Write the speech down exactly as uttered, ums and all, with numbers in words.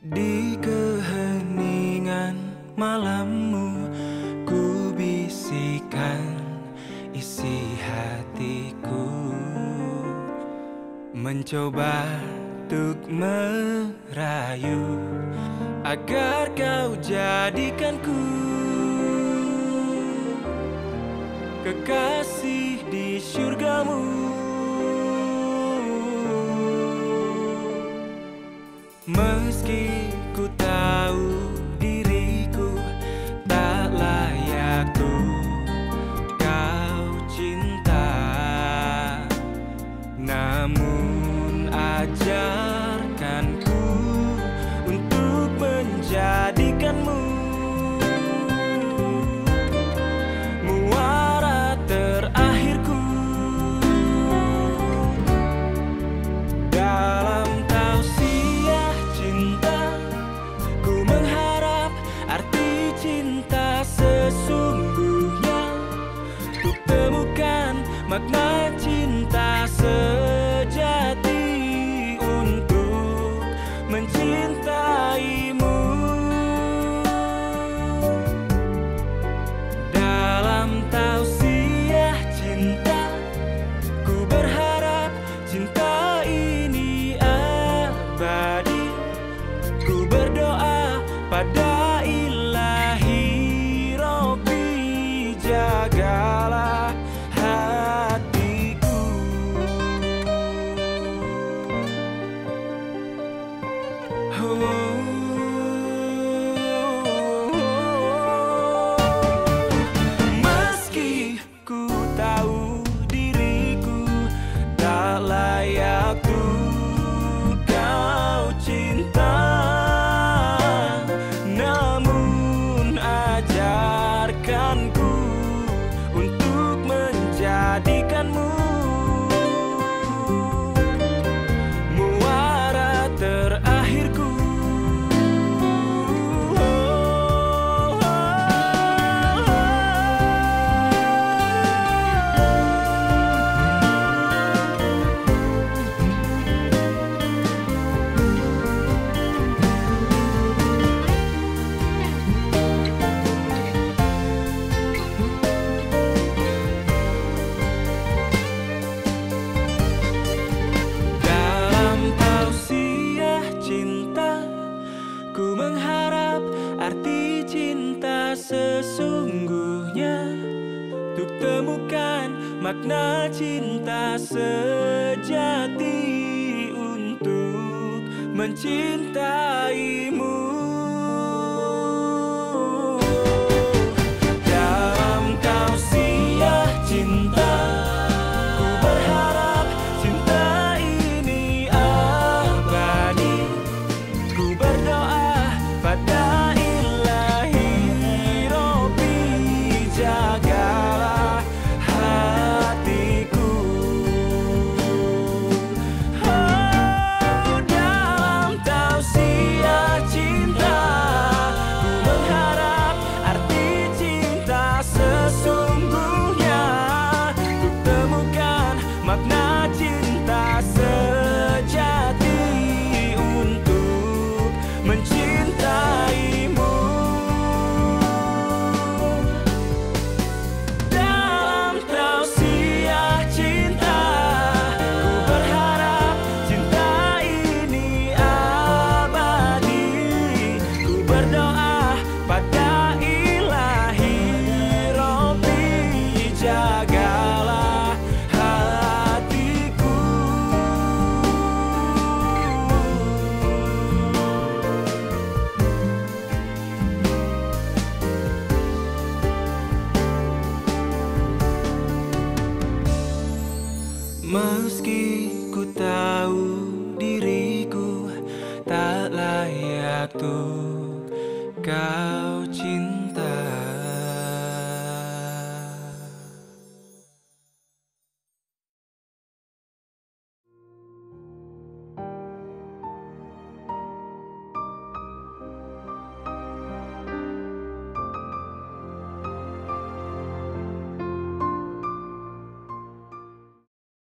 Di keheningan malammu ku bisikan isi hatiku, mencoba untuk merayu agar kau jadikanku kekasih di syurgamu. Meski ku tahu diriku tak layak tuh kau cinta, namun ajarkanku untuk menjadikanmu muara terakhirku. Dalam tausiah cinta ku mengharap arti cinta sesungguhnya, untuk temukan makna cinta sejati, untuk mencintaimu. Dalam tausiah cinta ku berharap cinta ini abadi. Ku berdoa pada Ilahi Robbi, jagalah hatiku. Oh. Meski ku tahu diriku tak layak tuh kau cinta, namun ajarkanku untuk menjadikanmu muara terakhirku. Ku mengharap arti cinta sesungguhnya, untuk temukan makna cinta sejati, untuk mencintaimu. Dalam tausiah cinta ku berharap cinta ini abadi. Ku berdoa pada Ilahi Robbi, jagalah hatiku. Oh, dalam tausiah cinta ku mengharap arti cinta sesungguhnya, untuk temukan makna cinta sejati, untuk mencintaimu. Dalam tausiah cinta ku berharap cinta ini abadi. Ku berdoa pada Ilahi Robbi, jagalah hatiku. Meski ku tahu diriku tak layak tuh kau cinta,